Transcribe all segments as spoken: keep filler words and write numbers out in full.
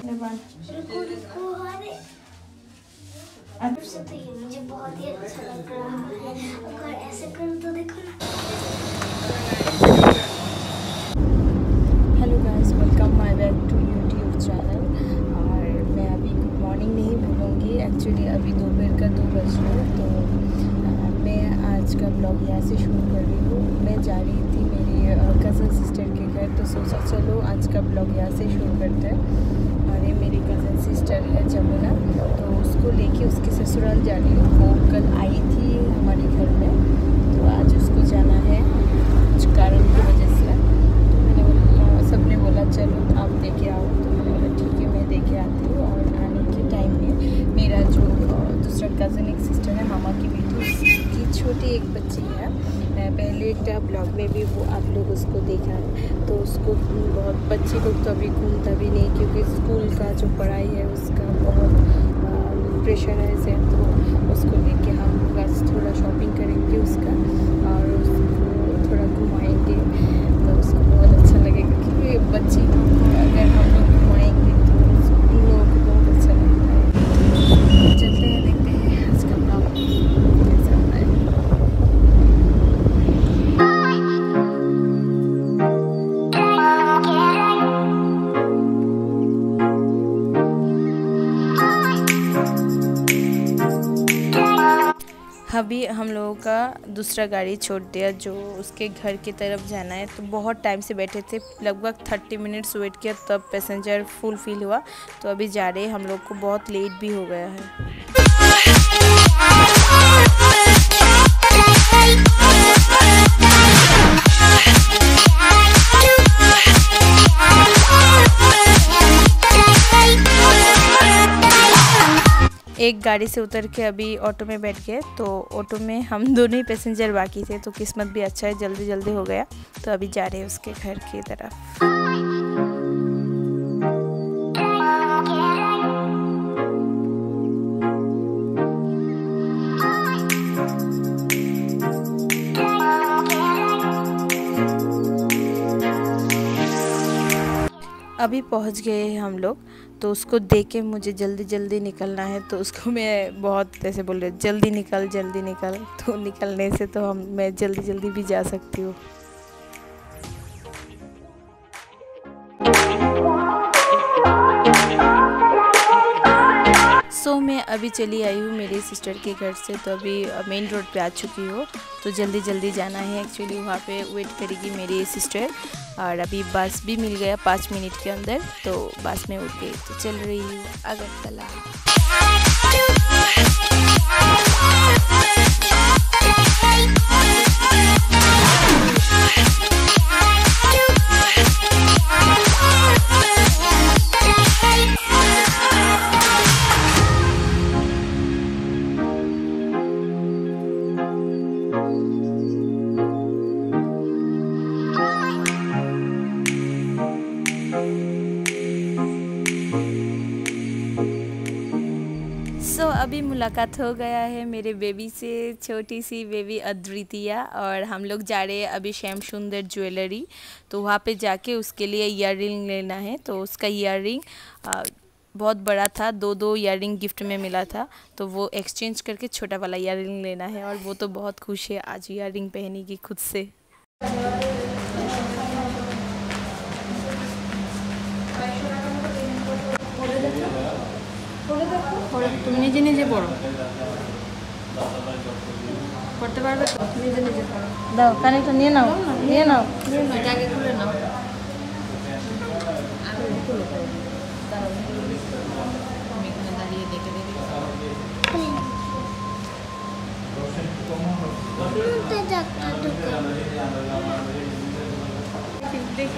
से तो ये मुझे बहुत ही अच्छा लग रहा है। अगर ऐसे करूँ तो देखो ना। Hello guys, welcome my back to YouTube channel. और मैं अभी गुड मॉर्निंग नहीं बोलूँगी, एक्चुअली अभी दोपहर का दो बज रहा है। तो आ, मैं आज का ब्लॉग यहाँ से शुरू कर रही हूँ। मैं जा रही थी मेरी कज़न सिस्टर के घर, तो सोचा चलो आज का ब्लॉग यहाँ से शुरू करते हैं। और ये मेरी कज़न सिस्टर है जमुना, तो उसको लेके उसके ससुराल जा रही हूँ। वो कल आई थी हमारे घर में, तो आज उसको जाना है कुछ कारण की वजह से। तो मैंने बोला, सबने बोला चलो आप देखे आओ, तो मैंने बोला ठीक है मैं देखे आती हूँ। और आने के टाइम में मेरा जो दूसरा कज़न एक सिस्टर है, मामा की बेटी, उसकी छोटी एक बच्ची है। पहले एक ब्लॉग में भी वो आप लोग उसको देखा है। तो उसको बहुत बच्ची लोग तो अभी घूमता भी नहीं, क्योंकि स्कूल का जो पढ़ाई है उसका बहुत प्रेशर है से। तो उसको लेके हम लोग आज थोड़ा शॉपिंग करेंगे उसका, और उसको थोड़ा घुमाएंगे, तो उसको बहुत अच्छा लगेगा। क्योंकि बच्ची को अगर हम लोग घुमाएंगे तो उन लोगों को बहुत अच्छा लगता है। चलते हैं, देखते हैं आज का ब्लॉग कैसा होता है। अभी हम लोगों का दूसरा गाड़ी छोड़ दिया, जो उसके घर की तरफ जाना है। तो बहुत टाइम से बैठे थे, लगभग थर्टी मिनट्स वेट किया, तब पैसेंजर फुल फिल हुआ। तो अभी जा रहे हैं, हम लोग को बहुत लेट भी हो गया है। एक गाड़ी से उतर के अभी ऑटो में बैठ गए, तो ऑटो में हम दोनों ही पैसेंजर बाकी थे। तो किस्मत भी अच्छा है, जल्दी जल्दी हो गया। तो अभी जा रहे हैं उसके घर की तरफ। अभी पहुंच गए हैं हम लोग। तो उसको देख के मुझे जल्दी जल्दी निकलना है, तो उसको मैं बहुत ऐसे बोल रही जल्दी निकल जल्दी निकल। तो निकलने से तो हम मैं जल्दी जल्दी भी जा सकती हूँ। सो so, मैं अभी चली आई हूँ मेरी सिस्टर के घर से। तो अभी मेन रोड पे आ चुकी हूँ, तो जल्दी जल्दी जाना है। एक्चुअली वहाँ पे वेट करेगी मेरी सिस्टर, और अभी बस भी मिल गया पाँच मिनट के अंदर। तो बस में उठ गई, तो चल रही हूँ अगरतला। सो so, अभी मुलाकात हो गया है मेरे बेबी से, छोटी सी बेबी अद्वितिया। और हम लोग जा रहे हैं अभी श्याम सुंदर ज्वेलरी। तो वहाँ पे जाके उसके लिए ईयर रिंग लेना है। तो उसका ईयर रिंग बहुत बड़ा था, दो दो ईयर रिंग गिफ्ट में मिला था। तो वो एक्सचेंज करके छोटा वाला ईयर रिंग लेना है। और वो तो बहुत खुश है, आज ईयर रिंग पहनेगी खुद से। তুমি নিজে নিজে পড়ো, করতে পারবে তো? নিজে নিজে পড়ো। দাও কানেক্টটা নিয়ে নাও, নিয়ে নাও, এটা আগে খুলে নাও। আমি খুলে দেবো, দাঁড়াও আমি এখানে দাঁড়িয়ে দেখে দেখি। দেখি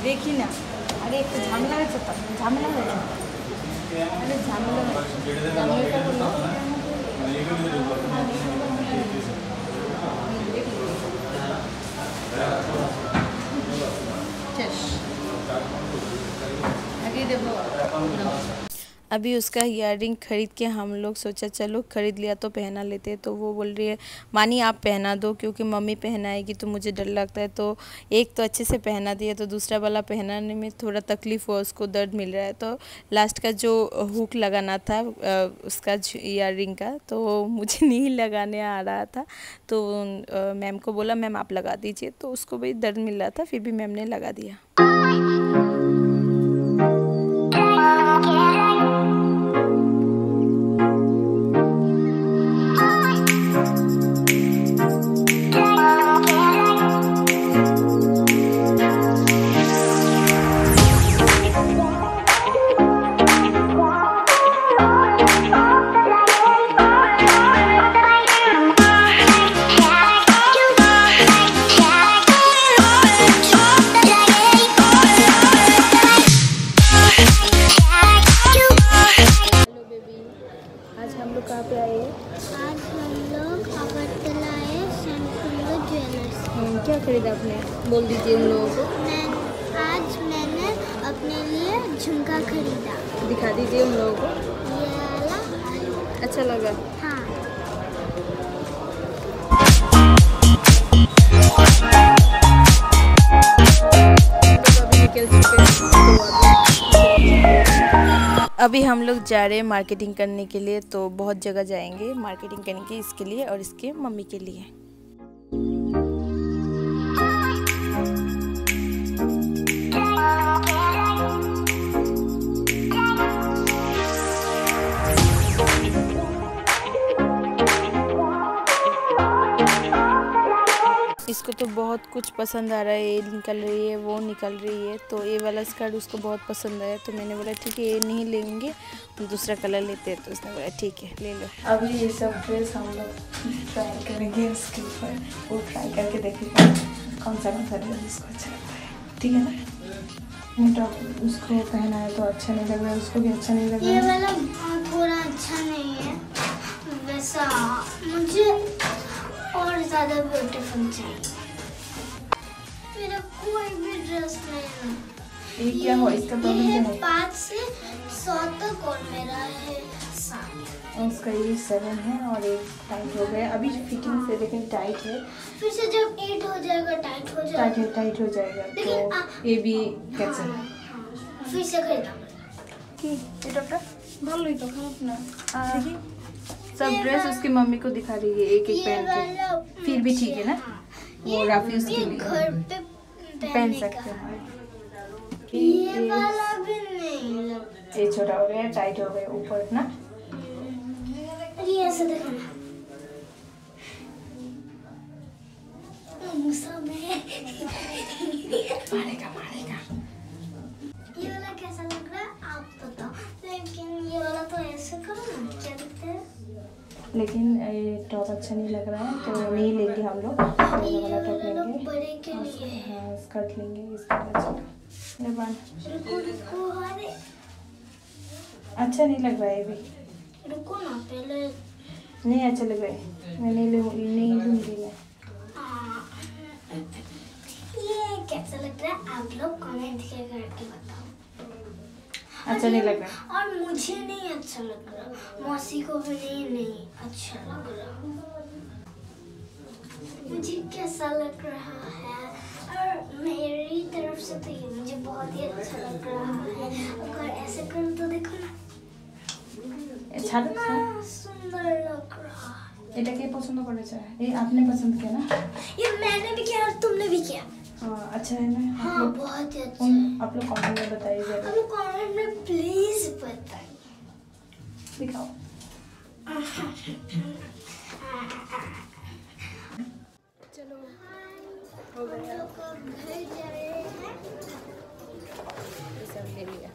দেখি না আগে একটু ঝামেলা হয়েছে তো ঝামেলা হয়েছে আরে ঝামেলা ঝামেলাটা হলো आगे देखो अभी उसका ईयररिंग ख़रीद के हम लोग सोचा चलो ख़रीद लिया तो पहना लेते। तो वो बोल रही है मानी आप पहना दो क्योंकि मम्मी पहनाएगी तो मुझे डर लगता है। तो एक तो अच्छे से पहना दिया तो दूसरा वाला पहनाने में थोड़ा तकलीफ़ हुआ, उसको दर्द मिल रहा है। तो लास्ट का जो हुक लगाना था उसका ईयररिंग का तो मुझे नहीं लगाने आ रहा था। तो मैम को बोला मैम आप लगा दीजिए, तो उसको भी दर्द मिल रहा था फिर भी मैम ने लगा दिया। कहाँ पे आए हैं? आज हम लोग अगरतला आए सनफुल्लो ज्वेलर्स। क्या खरीदा आपने? बोल दीजिए उन लोगों को। मैं आज मैंने अपने लिए झुमका खरीदा। दिखा दीजिए उन लोगों को। ये वाला अच्छा लगा? हाँ। अभी हम लोग जा रहे हैं मार्केटिंग करने के लिए। तो बहुत जगह जाएंगे मार्केटिंग करने के, इसके लिए और इसके मम्मी के लिए। इसको तो बहुत कुछ पसंद आ रहा है, ये निकल रही है वो निकल रही है। तो ये वाला स्कर्ट उसको बहुत पसंद आया तो मैंने बोला ठीक है ये नहीं लेंगे, दूसरा कलर लेते हैं। तो उसने बोला ठीक है ले लो। अभी ये सब ड्रेस हम लोग ट्राई करेंगे, उसके ऊपर वो ट्राई करके देखेंगे कौन सा कौन सा ड्रेस उसको अच्छा लगता है। ठीक है ना? टॉप उसको पहना है तो अच्छा नहीं लग रहा है, उसको भी अच्छा नहीं लग रहा है। ये वाला थोड़ा अच्छा नहीं है वैसा, मुझे और ज़्यादा ब्यूटीफुल चाहिए। मेरा कोई भी ड्रेस नहीं है। ये क्या हो इसका प्रॉब्लम क्या है? पाँच से सौ तक और मेरा है सात। उसका ये सेवन है और एक टाइट हो गया अभी फिटिंग से, लेकिन टाइट है। फिर से जब एट हो जाएगा टाइट हो जाएगा। टाइट टाइट हो जाएगा तो ये भी कैंसिल। फिर से खरीदा कि ये डॉक्टर भालो ही तो खराब ना। देखिए सब ड्रेस उसकी मम्मी को दिखा रही है एक एक पहन के, फिर भी ठीक है ना? वो राफी उसके लिए घर पे पहन सकते हैं। ये वाला भी नहीं लगता। ये छोटा हो गया, टाइट हो गया ऊपर ना। ये ऐसे देखो ना, गुस्सा में मारेगा मारेगा। ये वाला कैसा लग रहा है आप बताओ। लेकिन ये वाला तो ऐसे करो ना, क्या दिखता है? लेकिन ये टॉप अच्छा नहीं लग रहा है तो नहीं लेंगे हम लोग। ये वाला टॉप लेंगे, बड़े के लिए। हाँ स्कर्ट लेंगे इसका अच्छा। रुको रुको, अरे अच्छा नहीं लग रहा है ये भी। रुको ना पहले। नहीं अच्छा लग रहा है, मैं नहीं लूँ नहीं लूँगी मैं। ये कैसा लग रहा है आप लोग कमेंट करके बताओ। अच्छा नहीं लग रहा और मुझे नहीं अच्छा लग रहा, मौसी को भी नहीं नहीं अच्छा लग रहा। मुझे कैसा लग रहा है और मेरी तरफ से तो ये मुझे बहुत ही अच्छा लग रहा है। अगर ऐसे करूँ तो देखो ना अच्छा लग रहा है, सुंदर लग रहा है। এটা কে পছন্দ করেছে? ये आपने पसंद किया ना? ये मैंने भी किया और तुमने भी किया। हाँ अच्छा है ना? हाँ बहुत ही अच्छा उन है। आप लोग कमेंट में बताइए जरूर। आप लोग कमेंट में प्लीज बताइए। दिखाओ। चलो हो गया, हम लोग घर जा रहे हैं। ये सब ले लिया।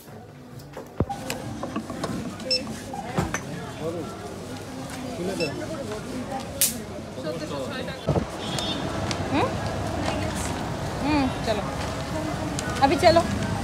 हम्म हम्म चलो अभी चलो।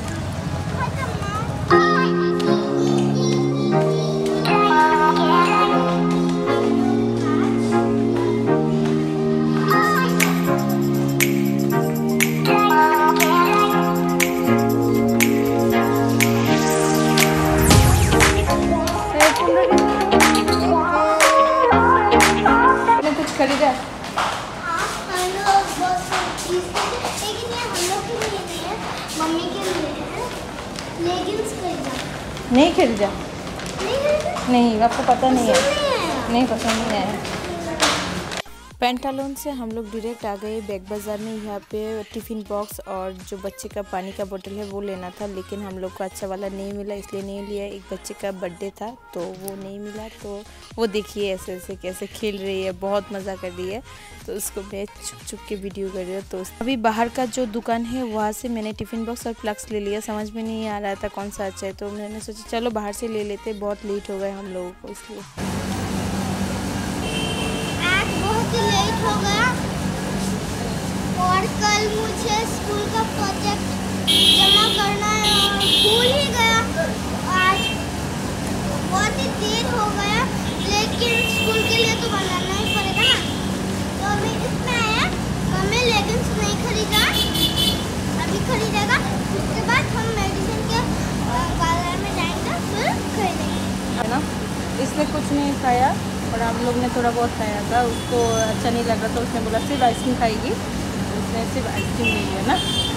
कुछ खरीदा? हाँ, हम लोग बहुत सारी चीज़ खरीदे, लेकिन ये हम लोग के लिए नहीं है, मम्मी के लिए है। लेगिंग्स खरीदा। नहीं खरीदा? नहीं खरीदा? नहीं, आपको पता नहीं है? पसंद नहीं आया। नहीं पसंद नहीं आया। पेंटालून से हम लोग डायरेक्ट आ गए बैग बाज़ार में। यहाँ पे टिफ़िन बॉक्स और जो बच्चे का पानी का बोतल है वो लेना था, लेकिन हम लोग को अच्छा वाला नहीं मिला, इसलिए नहीं लिया। एक बच्चे का बर्थडे था तो वो नहीं मिला। तो वो देखिए ऐसे ऐसे कैसे खेल रही है, बहुत मज़ा कर रही है। तो उसको मैं छुप छुप के वीडियो कर रही हूँ। तो अभी बाहर का जो दुकान है वहाँ से मैंने टिफ़िन बॉक्स और फ्लक्स ले लिया। समझ में नहीं आ रहा था कौन सा अच्छा है, तो मैंने सोचा चलो बाहर से ले लेते, बहुत लेट हो गए हम लोगों को इसलिए। बहुत ही लेट हो गया और कल मुझे स्कूल का प्रोजेक्ट जमा करना है और भूल ही गया। आज बहुत ही देर हो गया, लेकिन स्कूल के लिए तो बनाना ही पड़ेगा ना। तो अभी इसमें आया, हमें लेगिंग्स नहीं खरीदा, अभी खरीदेगा। उसके बाद हम मेडिसिन के पार्लर में जाएंगे, फिर खरीदेंगे, है ना। इसने कुछ नहीं खाया और हम लोग ने थोड़ा बहुत खाया था, उसको अच्छा नहीं लग रहा था। उसने बोला सिर्फ आइसक्रीम खाएगी, उसने सिर्फ आइसक्रीम ले लिया ना।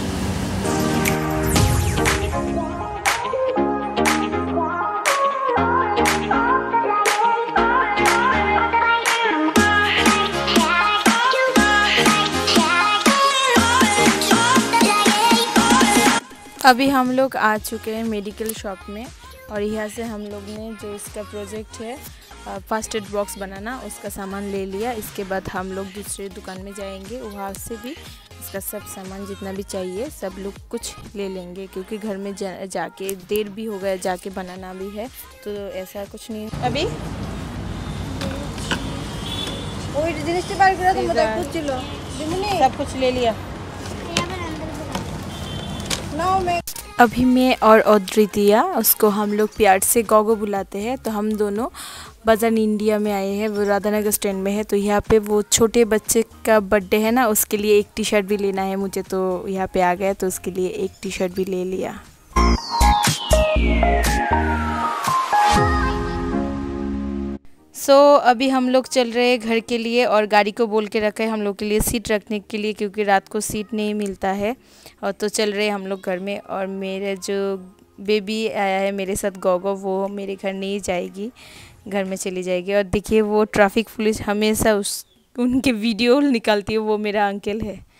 अभी हम लोग आ चुके हैं मेडिकल शॉप में और यहाँ से हम लोग ने जो इसका प्रोजेक्ट है फर्स्ट एड बॉक्स बनाना, उसका सामान ले लिया। इसके बाद हम लोग दूसरे दुकान में जाएंगे, वहाँ से भी इसका सब सामान जितना भी चाहिए सब लोग कुछ ले लेंगे, क्योंकि घर में जा जाके देर भी हो गया, जाके बनाना भी है। तो ऐसा कुछ नहीं है अभी ওই জিনিসটা বার করে তো মতো খুঁজছিল দিমুনি सब कुछ ले लिया। नाउ मैं अभी मैं और अद्वितीया, उसको हम लोग प्यार से गोगो बुलाते हैं, तो हम दोनों बाज़ार इंडिया में आए हैं। वो राधानगर स्टैंड में है। तो यहाँ पे वो छोटे बच्चे का बर्थडे है ना, उसके लिए एक टी शर्ट भी लेना है मुझे। तो यहाँ पे आ गया तो उसके लिए एक टी शर्ट भी ले लिया। सो so, अभी हम लोग चल रहे हैं घर के लिए और गाड़ी को बोल के रखा है हम लोग के लिए सीट रखने के लिए, क्योंकि रात को सीट नहीं मिलता है। और तो चल रहे हैं हम लोग घर में। और मेरे जो बेबी आया है मेरे साथ गोगो, वो मेरे घर नहीं जाएगी, घर में चली जाएगी। और देखिए वो ट्रैफिक पुलिस हमेशा उस उनके वीडियो निकालती है, वो मेरा अंकल है।